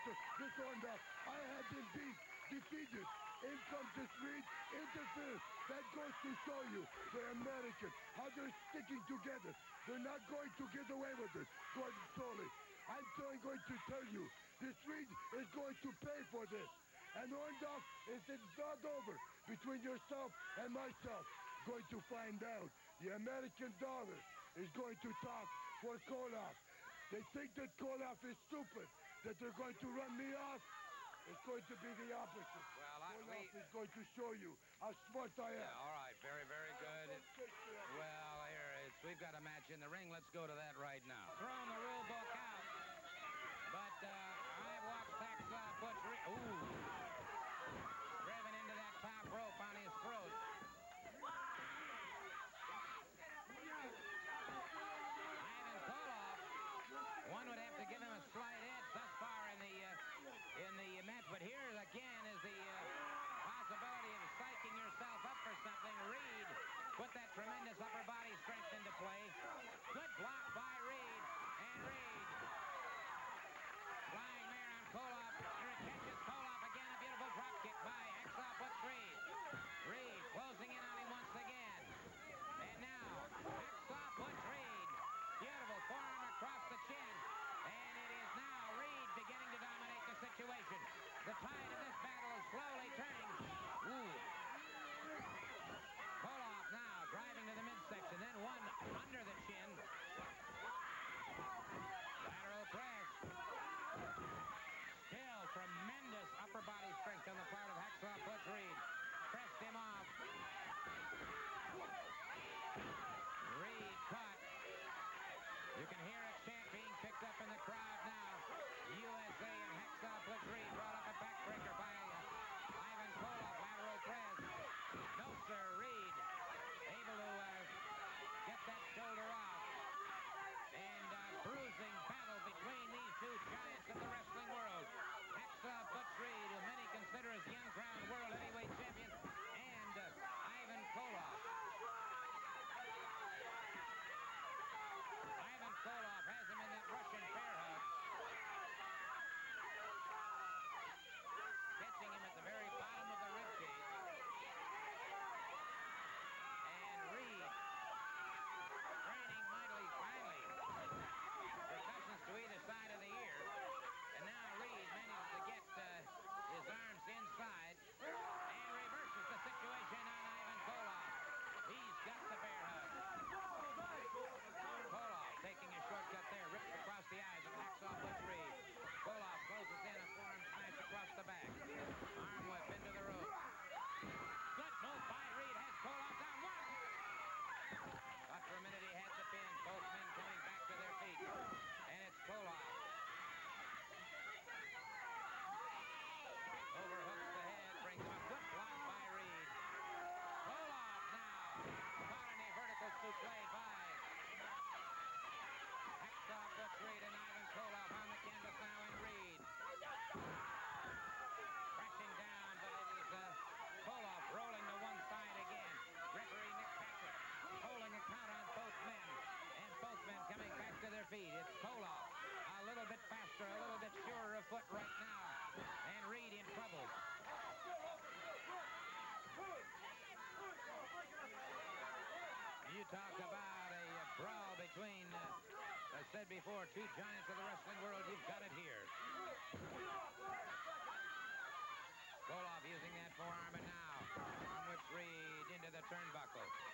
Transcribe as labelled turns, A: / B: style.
A: Mr. Orndorff. I have been defeated. In comes this Reed, interferes. That goes to show you the American, how they're sticking together. They're not going to get away with this, Gordon Solie. I'm going to tell you, this Reed is going to pay for this. And Orndorff, it's not over between yourself and myself. Going to find out. The American dollar is going to talk for Koloff. They think that Koloff is stupid, that they're going to run me off. It's going to be the opposite.
B: Well,
A: Koloff is going to show you how smart I am.
B: Yeah, all right, very, very good. Well, here, we've got a match in the ring. Let's go to that right now. Throwing the rule book out. But I've watched Hacksaw Butch Reed. Ooh. Driven into that top rope on his throat. Ivan Koloff, one would have to give him a slight edge thus far in the match, but here again is the possibility of psyching yourself up for something. Reed put that tremendous upper body strength into play. Good block by Reed, and Reed flying mare on Koloff. Here it catches Koloff again. A beautiful drop kick by Hacksaw Butch Reed. Reed closing in on him once again. And now, Hacksaw Butch Reed. Beautiful forearm across the chin. And it is now Reed beginning to dominate the situation. The tide of this battle is slowly turning. Ooh. Koloff now driving to the midsection. Then one under the chin. Lateral press. Still tremendous upper body strength on the part of Hacksaw Butch Reed. Pressed him off. Reed caught. You can hear a chant being picked up in the crowd now. USA and Hacksaw Butch Reed brought up a backbreaker by Ivan Koloff. Lateral press. No, sir. Reed able to get that shoulder off. And bruising battle between these two giants of the wrestling world. Hacksaw Butch Reed, who many consider as the uncrowned world heavyweight champion, and Ivan Koloff. Ivan Koloff has him in that Russian bear hug. Catching him at the very bottom of the ribcage. And Reed straining mightily finally. Percussions to either side of the ear. And now Reed manages to get his arms inside and reverses the situation on Ivan Koloff. He's got the bear hug. Koloff taking a shortcut there, rips across the eyes of Hacksaw Butch Reed. Koloff closes in a forearm smash across the back. Arm whip into the rope. Good move by Reed, has Koloff down. One. But for a minute he had the pin. Both men coming back to their feet. And it's Koloff. Overhooks the head, brings him a good block by Reed. Koloff now caught in a vertical suplex by Hacksaw Butch Reed and Ivan Koloff on the canvas now, and Reed crashing down, but it is Koloff rolling to one side again. Referee Nick Patrick holding a count on both men, and both men coming back to their feet. It's Koloff a little bit faster, a little bit surer of foot right now, and Reed in trouble. You talk about a brawl between, as I said before, two giants of the wrestling world. You've got it here. Koloff using that forearm, and now arm whips Reed into the turnbuckle.